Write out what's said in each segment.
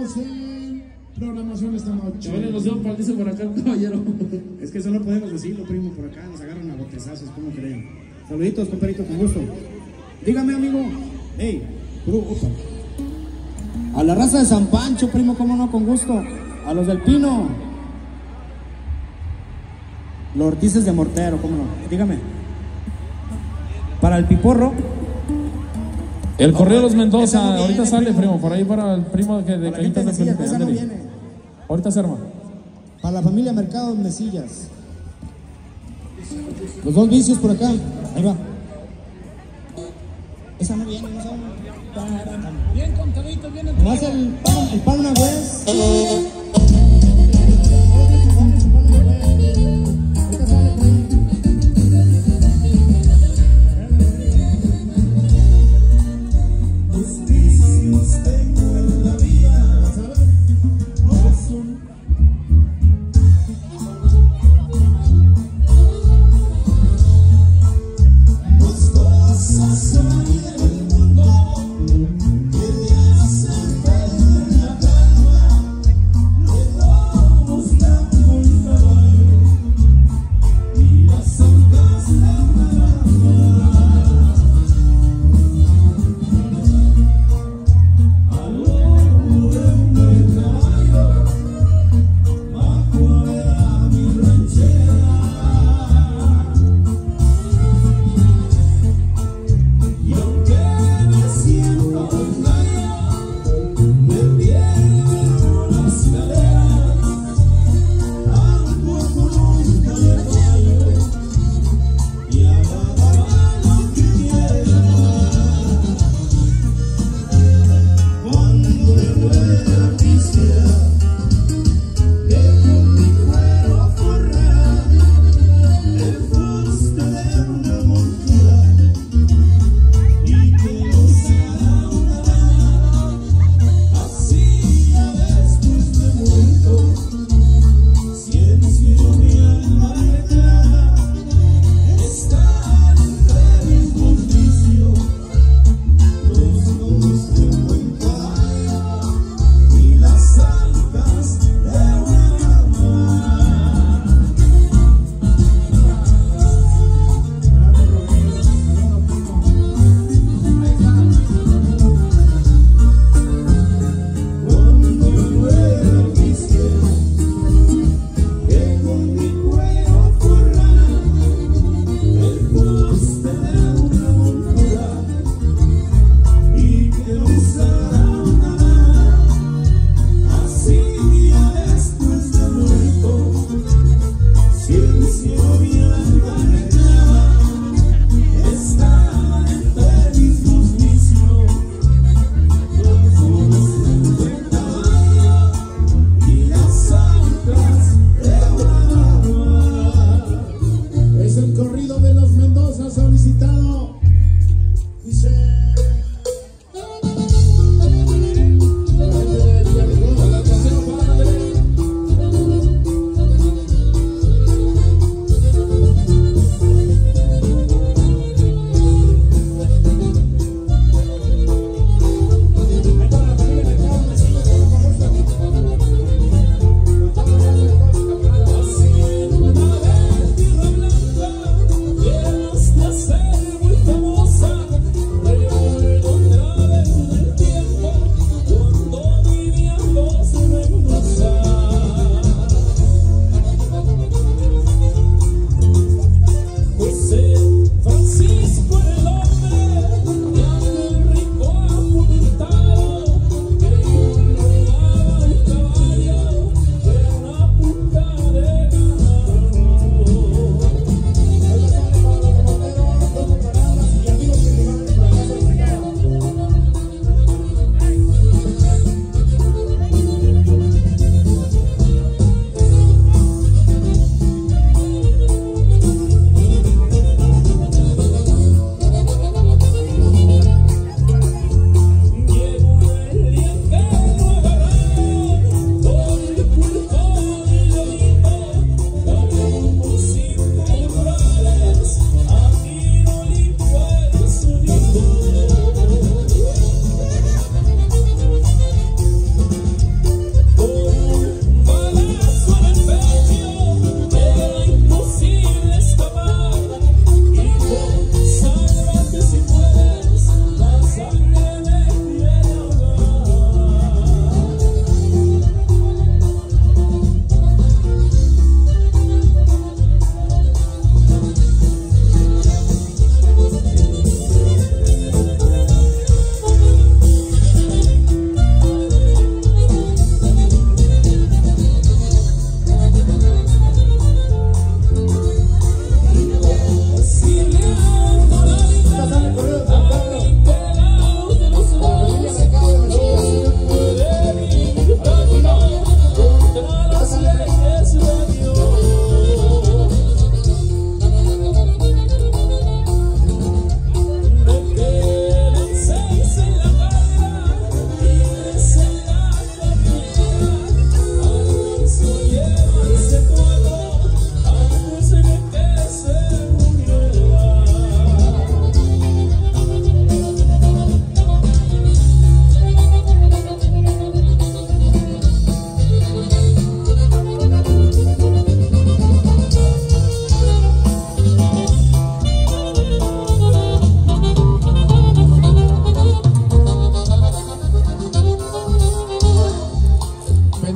estamos en programación esta noche. Chavales, nos dio un paldizo por acá, caballero. Es que eso no podemos decirlo, primo, por acá nos agarran a botezazos, ¿cómo creen? Saluditos, compadrito, con gusto. Dígame, amigo. Hey, opa. A la raza de San Pancho, primo, cómo no, con gusto. A los del Pino. Los Ortices de Mortero, cómo no. Dígame. Para el Piporro. El Correo de los Mendoza, no viene, ahorita sale, primo. por ahí para el primo de Cajitas de Felipe. Esa no Ándale. viene. Ahorita se arma. Para la familia Mercado de Mesillas. Los dos vicios por acá. Ahí va. Esa no viene, no sabe. Bien contadito, bien Nomás el pan una vez.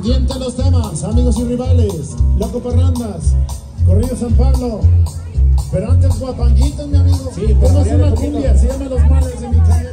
Pendiente los temas, amigos y rivales. Loco Parrandas, Corrido San Pablo. Pero antes guapanguitos, mi amigo. Sí, ¿Cómo es una cumbia? Se llama Los Males de mi Calle.